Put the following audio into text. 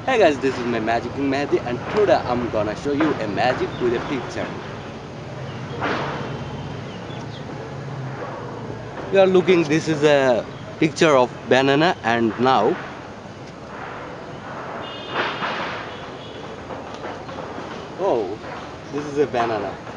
Hey guys, this is my Magic King Mehdi, and today I'm gonna show you a magic with a picture. You are looking, this is a picture of banana, and now, oh, this is a banana.